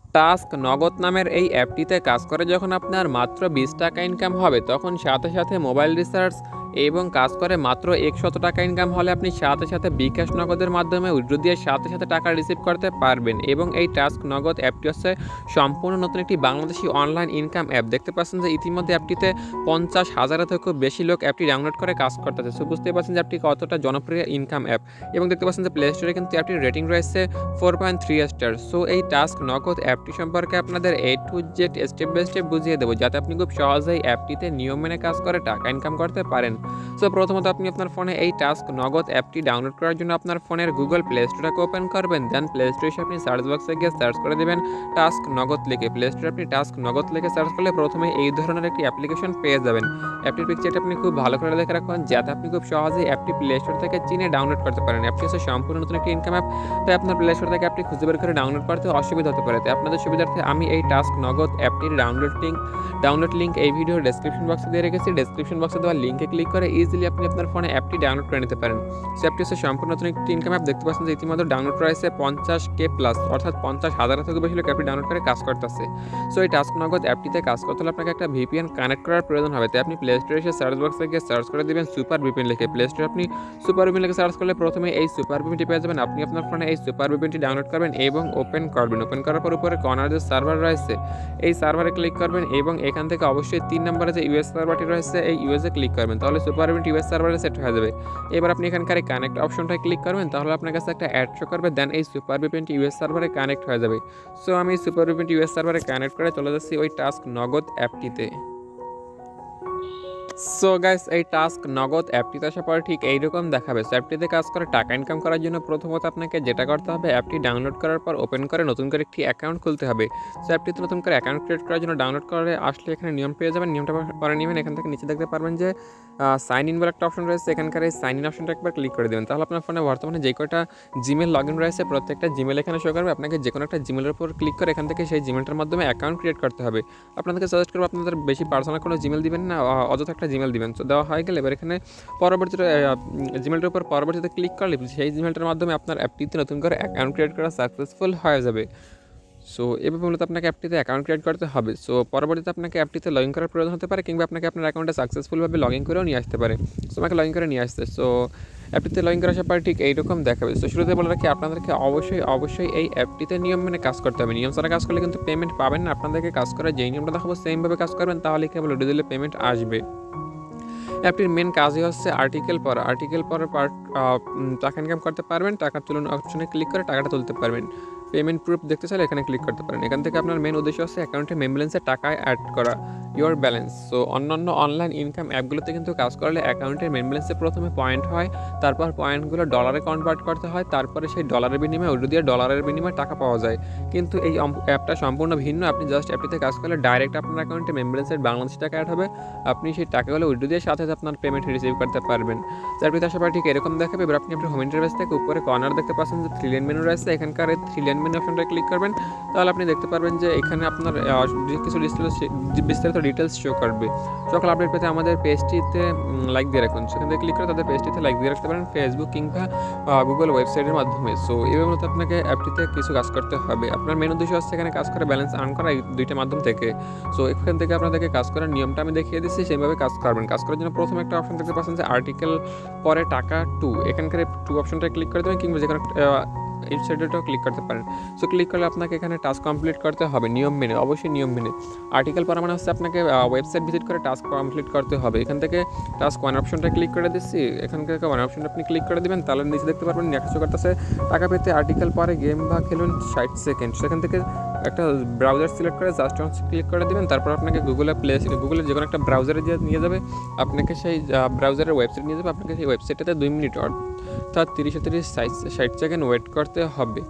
Task নগদ নামের এই অ্যাপটিতে কাজ করে যখন আপনার মাত্র 20 টাকা ইনকাম হবে, তখন সাথে সাথে মোবাইল রিচার্জ এবং কাজ করে মাত্র 100 টাকা ইনকাম হলে আপনি সাথে সাথে বিকাশ নগদের মাধ্যমে উইথড্র দিয়ে সাথে সাথে টাকা রিসিভ করতে পারবেন। এবং এই টাস্ক নগদ অ্যাপটি হচ্ছে সম্পূর্ণ নতুন একটি বাংলাদেশি অনলাইন ইনকাম অ্যাপ। দেখতে পাচ্ছেন যে ইতিমধ্যে অ্যাপটিতে 50,000 থেকেও বেশি লোক অ্যাপটি ডাউনলোড করে কাজ করতেছে। সো বুঝতে পারছেন যে অ্যাপটি কতটা জনপ্রিয় ইনকাম অ্যাপ। এবং দেখতে পাচ্ছেন যে প্লে স্টোরে কিন্তু অ্যাপটির রেটিং রয়েছে 4.3 স্টার। সো এই টাস্ক নগদ অ্যাপটি সম্পর্কে আপনাদের A to Z step by step বুঝিয়ে দেবো, যাতে আপনি খুব সহজেই অ্যাপটিতে নিয়ম মেনে কাজ করে টাকা ইনকাম করতে পারেন। সো প্রথমত আপনি আপনার ফোনে এই টাস্ক নগদ অ্যাপটি ডাউনলোড করার জন্য আপনার ফোনের গুগল প্লে স্টোরটাকে ওপেন করবেন। দেন প্লে স্টোরে এসে আপনি সার্চ বক্সে গিয়ে সার্চ করে দেবেন টাস্ক নগদ লিখে। প্লে স্টোরে আপনি টাস্ক নগদ লিখে সার্চ করলে প্রথমে এই ধরনের একটি অ্যাপ্লিকেশন পেয়ে যাবেন। অ্যাপটির পিকচারটা আপনি খুব ভালো করে দেখে রাখুন, যাতে আপনি খুব সহজেই অ্যাপটি প্লে স্টোর থেকে চিনে ডাউনলোড করতে পারেন। অ্যাপটি হচ্ছে সম্পূর্ণ নতুন একটি ইনকাম অ্যাপ, তাই আপনার প্লে স্টোর থেকে অ্যাপটি খুঁজে বের করে ডাউনলোড করতে অসুবিধা হতে পারে। তাই আপনাদের সুবিধার্থে আমি এই টাস্ক নগদ অ্যাপটির ডাউনলোড লিঙ্ক এই ভিডিওর ডেসক্রিপশন বক্সে দিয়ে রেখেছি। ডেসক্রিপশন বক্সে দেওয়া লিঙ্কে ক্লিক করে ইজিলি আপনি আপনার ফোনে অ্যাপটি ডাউনলোড করে নিতে পারেন। সো অ্যাপটি হচ্ছে সম্পূর্ণ নতুন একটি ইনকাম অ্যাপ। দেখতে পাচ্ছেন যে ইতিমধ্যে ডাউনলোড রয়েছে 50K প্লাস, অর্থাৎ 50,000 থেকে বেশি লোক অ্যাপটি ডাউনলোড করে কাজ করতেছে। সো এই টাস্ক নগদ অ্যাপটিতে কাজ করতে হলে আপনাকে একটা VPN কানেক্ট করার প্রয়োজন হবে। তাই আপনি প্লে স্টোরে এসে সার্চ বক্সে গিয়ে সার্চ করে দেবেন সুপার VPN লিখে। প্লে স্টোরে আপনি সুপার VPN লিখে সার্চ করলে প্রথমে এই সুপার VPNটি পেয়ে যাবেন। আপনি আপনার ফোনে এই সুপার VPNটি ডাউনলোড করবেন এবং ওপেন করবেন। ওপেন করার পর উপরে কর্নার যে সার্ভার রয়েছে এই সার্ভারে ক্লিক করবেন এবং এখান থেকে অবশ্যই 3 নম্বরে যে US সার্ভারটি রয়েছে এই US এ ক্লিক করবেন, তাহলে সুপার VPNটি US সার্ভারে সেট হয়ে যাবে। এবার আপনি এখানকার এই কানেক্ট অপশনটায় ক্লিক করবেন, তাহলে আপনার কাছে একটা অ্যাড শো করবে। দেন এই সুপার VPNটি US সার্ভারে কানেক্ট হয়ে যাবে। সো আমি সুপার VPNটি US সার্ভারে কানেক্ট করে চলে যাচ্ছি ওই টাস্ক নগদ অ্যাপটিতে। সো গাইস, এই টাস্ক নগদ অ্যাপটিতে আসার পরে ঠিক এইরকম দেখাবে। সো অ্যাপটিতে কাজ করে টাকা ইনকাম করার জন্য প্রথমত আপনাকে যেটা করতে হবে, অ্যাপটি ডাউনলোড করার পর ওপেন করে নতুন করে একটি অ্যাকাউন্ট খুলতে হবে। সো অ্যাপটিতে নতুন করে অ্যাকাউন্ট ক্রিয়েট করার জন্য ডাউনলোড করে আসলে এখানে নিয়ম পেয়ে যাবেন। নিয়মটা পরে নেবেন। এখান থেকে নিচে দেখতে পারবেন যে সাইন ইন বলে একটা অপশন রয়েছে। এখানকার এই সাইন ইন অপশনটা একবার ক্লিক করে দেবেন, তাহলে আপনার ফোনে বর্তমানে যে কয়টা জিমেল লগ ইন রয়েছে প্রত্যেকটা জিমেল এখানে শো করবে। আপনাকে যে কোনো একটা জিমেলের উপর ক্লিক করে এখান থেকে সেই জিমেলটার মাধ্যমে অ্যাকাউন্ট ক্রিয়েট করতে হবে। আপনাদেরকে সাজেস্ট করবো আপনাদের বেশি পার্সোনাল কোনো জিমেল দিবেন না, অযথা একটা জিমেল দিবেন। তো দেওয়া হয়ে গেলে এবার এখানে পরবর্তীতে জিমেলটার উপর পরবর্তীতে ক্লিক করলে সেই জিমেলটার মাধ্যমে আপনার অ্যাপটিতে নতুন করে অ্যাকাউন্ট ক্রিয়েট করা সাকসেসফুল হয়ে যাবে। সো এভাবে মূলত আপনাকে অ্যাপটিতে অ্যাকাউন্ট ক্রিয়েট করতে হবে। সো পরবর্তীতে আপনাকে অ্যাপটিতে লগ ইন করার প্রয়োজন হতে পারে, কিংবা আপনাকে আপনার অ্যাকাউন্টে সাকসেসফুলভাবে লগ ইন করেও নিয়ে আসতে পারে। সো আমাকে লগ ইন করে নিয়ে আসতে। সো অ্যাপটিতে লগ ইন করার পরে ঠিক এইরকম দেখাবে। সো শুরুতে বলে রাখি, আপনাদেরকে অবশ্যই এই অ্যাপটিতে নিয়ম মেনে কাজ করতে হবে। নিয়ম ছাড়া কাজ করলে কিন্তু পেমেন্ট পাবেন না। আপনাদেরকে কাজ করার যেই নিয়মটা দেখাবো সেমভাবে কাজ করবেন, তাহলে কেবল ওটি দিলে পেমেন্ট আসবে। অ্যাপটির মেন কাজই হচ্ছে আর্টিকেল পড়ার টাকা ইনকাম করতে পারবেন। টাকা তুলন অপশনে ক্লিক করে টাকাটা তুলতে পারবেন। পেমেন্ট প্রুফ দেখতে চাইলে এখানে ক্লিক করতে পারেন। এখান থেকে আপনার মেন উদ্দেশ্য হচ্ছে অ্যাকাউন্টে মেন ব্যালেন্সে টাকা অ্যাড করা, ইওর ব্যালেন্স। সো অন্যান্য অনলাইন ইনকাম অ্যাপগুলোতে কিন্তু কাজ করলে অ্যাকাউন্টের মেন ব্যালেন্সে প্রথমে পয়েন্ট হয়, তারপর পয়েন্টগুলো ডলারে কনভার্ট করতে হয়, তারপরে সেই ডলারের বিনিময়ে উইথড্র দিয়ে ডলারের বিনিময়ে টাকা পাওয়া যায়। কিন্তু এই অ্যাপটা সম্পূর্ণ ভিন্ন। আপনি জাস্ট অ্যাপটিতে কাজ করলে ডাইরেক্ট আপনার অ্যাকাউন্টে মেন ব্যালেন্সের বাংলাদেশি টাকা অ্যাড হবে। আপনি সেই টাকাগুলো উইথড্র দিয়ে সাথে সাথে আপনার পেমেন্ট রিসিভ করতে পারবেন। অ্যাপটিতে আসার পর ঠিক এরকম দেখাবে। এবার আপনি আপনার হোম ইন্টারফেস থেকে উপরে কর্নার দেখতে পাচ্ছেন যে 3 লাইন মেনু রয়েছে। এখানকার এই 3 লাইন মেনু অপশনটা ক্লিক করবেন, তাহলে আপনি দেখতে পারবেন যে এখানে আপনার কিছু বিস্তারিত ডিটেলস শো করবে। সকল আপডেট পেতে আমাদের পেজটিতে লাইক দিয়ে রাখুন। সেখান থেকে ক্লিক করে তাদের পেজটিতে লাইক দিয়ে রাখতে পারেন, ফেসবুক কিংবা গুগল ওয়েবসাইটের মাধ্যমে। সো এভাবে মূলত আপনাকে অ্যাপটিতে কিছু কাজ করতে হবে। আপনার মেন উদ্দেশ্য হচ্ছে এখানে কাজ করে ব্যালেন্স আর্ন করা, এই দুইটা মাধ্যম থেকে। সো এখান থেকে আপনাদেরকে কাজ করার নিয়মটা আমি দেখিয়ে দিচ্ছি, সেইভাবে কাজ করবেন। কাজ করার জন্য প্রথমে একটা অপশন দেখতে পাচ্ছেন যে আর্টিকেল পরে টাকা 2, এখানকার 2 অপশনটা ক্লিক করে দেবেন, কিংবা যে কোনো এই সাইডেটাও ক্লিক করতে পারেন। সো ক্লিক করলে আপনাকে এখানে টাস্ক কমপ্লিট করতে হবে নিয়ম মেনে, অবশ্যই নিয়ম মেনে। আর্টিকেল পড়া মানে হচ্ছে আপনাকে ওয়েবসাইট ভিজিট করে টাস্ক কমপ্লিট করতে হবে। এখান থেকে টাস্ক 1 অপশনটা ক্লিক করে দিচ্ছি। এখান থেকে 1 অপশনটা আপনি ক্লিক করে দেবেন, তাহলে নিচে দেখতে পারবেন নেক্সট করতেছে টাকা পেতে আর্টিকেল পরে গেম বা খেলুন 60 সেকেন্ড। সেখান থেকে একটা ব্রাউজার সিলেক্ট করে জাস্ট ওয়ান্স ক্লিক করে দেবেন। তারপর আপনাকে গুগলের যে কোনো একটা ব্রাউজারে নিয়ে যাবে, আপনাকে সেই ব্রাউজারের ওয়েবসাইট নিয়ে যাবে। আপনাকে সেই ওয়েবসাইটটাতে 2 মিনিট অর্থাৎ 30-60 সেকেন্ড ওয়েট করতে হবে।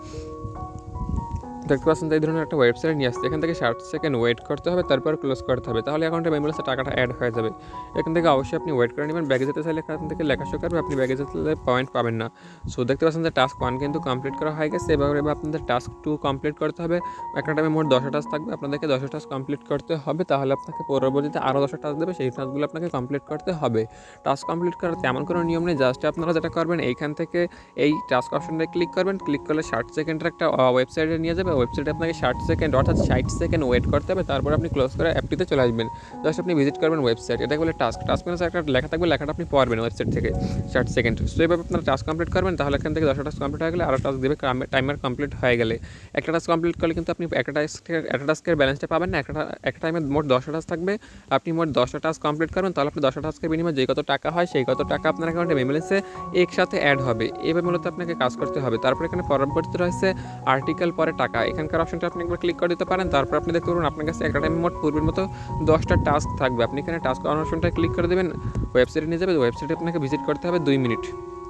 দেখতে পাচ্ছেন এই ধরনের একটা ওয়েবসাইট নিয়ে আসছে। এখান থেকে 60 সেকেন্ড ওয়েট করতে হবে, তারপর ক্লোজ করতে হবে, তাহলে অ্যাকাউন্টে মেন ব্যালেন্সে টাকাটা অ্যাড হয়ে যাবে। এখান থেকে অবশ্যই আপনি ওয়েট করে নেবেন। ব্যাগে যেতে চাইলে এখান থেকে লেখা শো করবে, আপনি ব্যাগে যেতে পয়েন্ট পাবেন না। সো দেখতে পাচ্ছেন যে টাস্ক 1 কিন্তু কমপ্লিট করা হয়ে গেছে। এবার আপনাদের টাস্ক 2 কমপ্লিট করতে হবে। একটা টাইমে মোট 10টা টাস্ক থাকবে, আপনাদেরকে 10টা টাস্ক কমপ্লিট করতে হবে। তাহলে আপনাকে পরবর্তীতে আরও 10টা টাস্ক দেবে, সেই টাস্কগুলো আপনাকে কমপ্লিট করতে হবে। টাস্ক কমপ্লিট করার তেমন কোনো নিয়ম নেই। জাস্ট আপনারা যেটা করবেন, এইখান থেকে এই টাস্ক অপশনটা ক্লিক করবেন। ক্লিক করলে 60 সেকেন্ডের একটা ওয়েবসাইটে নিয়ে যাবে। ওয়েবসাইটে আপনাকে 60 সেকেন্ড অর্থাৎ 60 সেকেন্ড ওয়েট করতে হবে, তারপর আপনি ক্লোজ করে অ্যাপটিতে চলে আসবেন। জাস্ট আপনি ভিজিট করবেন ওয়েবসাইট, এটাকে বলে টাস্ক। টাস্ক মানে একটা লেখা থাকবে, লেখাটা আপনি পড়বেন ওয়েবসাইট থেকে 60 সেকেন্ড। সো এইভাবে আপনারা টাস্ক কমপ্লিট করবেন, তাহলে এখান থেকে 10টা টাস্ক কমপ্লিট হয়ে গেলে আরও টাস্ক দেবে, টাইমার কমপ্লিট হয়ে গেলে। একটা টাস্ক কমপ্লিট করলে কিন্তু আপনি একটা টাস্কের ব্যালেন্সটা পাবেন না, একটা টাইমে মোট 10টা টাস্ক থাকবে। আপনি মোট 10টা টাস্ক কমপ্লিট করবেন, তাহলে আপনি 10টা টাস্কের বিনিময়ে যে কত টাকা হয় সেই কত টাকা আপনার অ্যাকাউন্টে ব্যালেন্সে একসাথে অ্যাড হবে। এভাবে মূলত আপনাকে কাজ করতে হবে। তারপর এখানে পরবর্তীতে রয়েছে আর্টিকেল, পরে টাকা। এখানকার অপশনটা আপনি একবার ক্লিক করে দিতে পারেন। তারপর আপনি দেখতে পারবেন আপনার কাছে একটা টাইমে মোট পূর্বের মতো 10টা টাস্ক থাকবে। আপনি এখানে টাস্ক অপশনটা ক্লিক করে দেবেন, ওয়েবসাইটে নিয়ে যাবে। ওয়েবসাইটে আপনাকে ভিজিট করতে হবে 2 মিনিট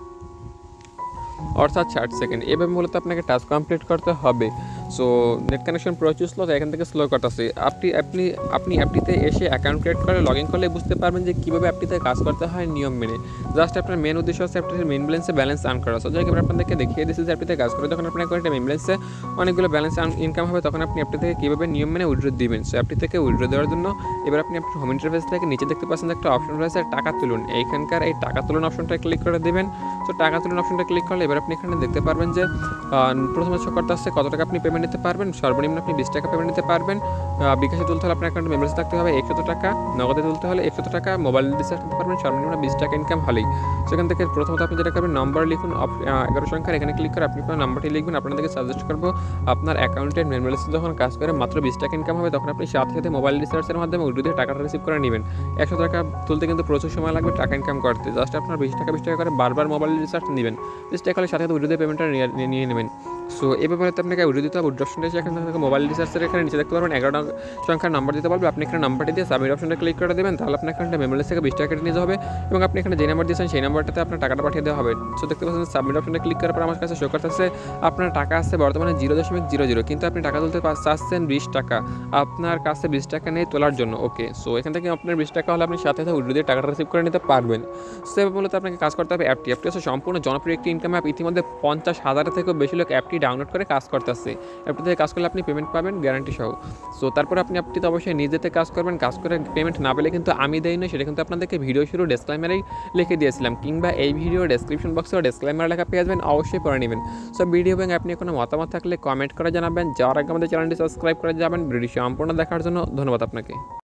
অর্থাৎ 60 সেকেন্ড। এভাবে মূলত আপনাকে টাস্ক কমপ্লিট করতে হবে। সো নেট কানেকশন প্রচুর স্লো, তো এখান থেকে স্লো করতেছে। আপনি অ্যাপটিতে এসে অ্যাকাউন্ট ক্রিয়েট করে লগ ইন করলে বুঝতে পারবেন যে কীভাবে অ্যাপটিতে কাজ করতে হয় নিয়ম মেনে। জাস্ট আপনার মেন উদ্দেশ্য হচ্ছে অ্যাপটির মেন ব্যালেন্স আর্ন করা। সো যাই হোক, আপনাদেরকে দেখিয়ে দিচ্ছি যে অ্যাপটিতে কাজ করে যখন আপনার একটা মেন ব্যালেন্সে অনেকগুলো ব্যালেন্স ইনকাম হবে, তখন আপনি অ্যাপটি থেকে কীভাবে নিয়ম মেনে উইথড্র দিবেন। সো অ্যাপটি থেকে উইথড্র দেওয়ার জন্য এবার আপনি আপনার হোম ইন্টারফেস থেকে নিচে দেখতে পাচ্ছেন একটা অপশন রয়েছে টাকা তুলুন। এইখানকার এই টাকা তুলুন অপশনটা ক্লিক করে দেবেন। সো টাকা তুলুন অপশনটা ক্লিক করলে এবার আপনি এখানে দেখতে পারবেন যে প্রথমে শো করতে আসছে কত টাকা আপনি পেমেন্ট নিতে পারবেন। সর্বনিম্ন আপনি 20 টাকা পেমেন্ট নিতে পারবেন। বিকাশে তুলতে হলে আপনার অ্যাকাউন্টে মেম্বার্স থাকতে হবে 100 টাকা, নগদে তুলতে হলে 100 টাকা, মোবাইল রিচার্জ করতে পারবেন সর্বনিম্ন 20 টাকা ইনকাম হলেই। সেখান থেকে প্রথমত আপনি যেটা করবেন, নম্বর লিখুন 11 সংখ্যার, এখানে ক্লিক করে আপনি আপনার নাম্বারটি লিখবেন। আপনাদেরকে সাজেস্ট করবো আপনার অ্যাকাউন্টের মেন ব্যালেন্স যখন কাজ করে মাত্র 20 টাকা ইনকাম হবে, তখন আপনি সাথে সাথে মোবাইল রিচার্জের মাধ্যমে উইথড্র দিয়ে টাকাটা রিসিভ করে নেবেন। 100 টাকা তুলতে কিন্তু প্রচুর সময় লাগবে টাকা ইনকাম করতে। জাস্ট আপনার 20 টাকা করে বারবার মোবাইল রিচার্জ নেবেন। 20 টাকা হলে সাথে সাথে উইথড্র দিয়ে পেমেন্টটা নিয়ে নেবেন। সো এই ব্যাপারে আপনাকে উইথড্র দিতে হবে। উইথড্র অপশনটা এসে এখান থেকে মোবাইল রিচার্জের এখানে নিচে দেখতে পারবেন 11 সংখ্যার নাম্বার দিতে পারবে। আপনি এখানে নাম্বারটি দিয়ে সাবমিট অপশনটা ক্লিক করে দেবেন, তাহলে আপনার এখানে মেমোরিজ থেকে 20 টাকা কেটে নিতে হবে এবং আপনি এখানে যে নাম্বার দিয়েছেন সেই নাম্বারটাতে আপনার টাকাটা পাঠিয়ে দেওয়া হবে। সো দেখতে পাচ্ছেন সাবমিট অপশনটা ক্লিক করার পর আমার কাছে শো করতেছে আপনার টাকা আসছে বর্তমানে 0.00, কিন্তু আপনি টাকা তুলতে চাচ্ছেন 20 টাকা। আপনার কাছে 20 টাকা নেই তোলার জন্য। ওকে, সো এখান থেকে আপনার 20 টাকা হলে আপনি সাথে সাথে উইথড্র দিয়ে টাকাটা রিসিভ করে নিতে পারবেন। সো মূলত আপনাকে কাজ করতে হবে অ্যাপটি হচ্ছে সম্পূর্ণ জনপ্রিয় একটি ইনকাম অ্যাপ। ইতিমধ্যে 50,000 থেকেও বেশি লোক অ্যাপটি ডাউনলোড করে কাজ করতেছে। অ্যাপটি থেকে কাজ করলে আপনি পেমেন্ট পাবেন গ্যারান্টি সহ। সো তারপর আপনি অ্যাপটিতে অবশ্যই নিজেতে কাজ করবেন। কাজ করে পেমেন্ট না পেলে কিন্তু আমি দেই না, সেটা কিন্তু আপনাদেরকে ভিডিও শুরু ডিসক্লেমারেই লিখে দিয়েছিলাম, কিংবা এই ভিডিও ডেসক্রিপশন বক্সেও ডিসক্লেমার লেখা পেয়ে যাবেন, অবশ্যই পড়ে নেবেন। সো ভিডিও এবং আপনি কোনো মতামত থাকলে কমেন্ট করে জানাবেন। যাওয়ার আগে আমাদের চ্যানেলটি সাবস্ক্রাইব করে যাবেন। ভিডিও সম্পূর্ণ দেখার জন্য ধন্যবাদ আপনাকে।